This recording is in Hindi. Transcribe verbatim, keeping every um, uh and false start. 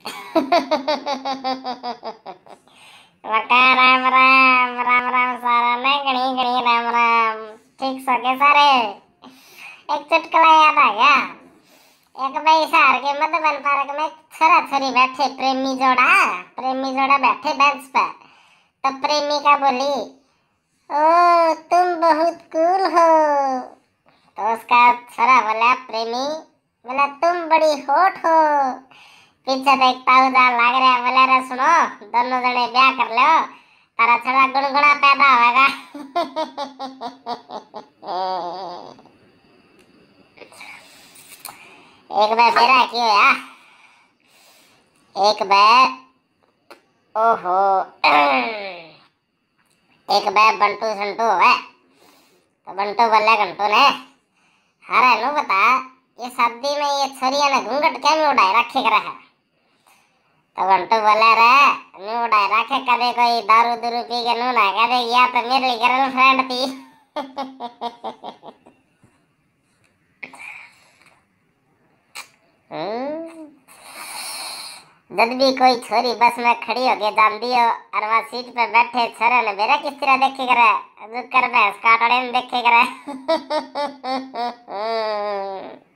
वका राम राम राम राम सारा ने गणी गणी राम राम। ठीक सो के सारे। एक चुटकुला याद आ गया। एक भाई शहर के मधुबन पार्क में छरा छरी बैठे प्रेमी जोड़ा प्रेमी जोड़ा बैठे बेंच पर। तो प्रेमिका बोली, ओ तुम बहुत कूल हो। तो उसका छरा बोला, प्रेमी बोला, तुम बड़ी हॉट हो। पीछे देखता उदार लग रहा है। बोले, रे सुनो, दोनों जने ब्याह कर लो, तारा छड़ा गुनगुना पैदा होगा। एक बार मेरा क्यों या एक बार ओहो एक बार बंटू संटू है। तो बंटू बोले घंटू ने, अरे नो बता, ये शादी में ये छरिया ने घूंघट क्या में उड़ाए रखे कर है। तो घंटू बोले, रे नु उड़ाए रखे कभी कोई दारू दूरू पी के नु ना कभी, या तो मेरी गर्लफ्रेंड थी। जब भी कोई छोरी बस में खड़ी होके जान दियो और वहाँ सीट पे बैठे छोरे ने मेरा किस तरह देखे करे, कर भैंस काटड़े देखे करे।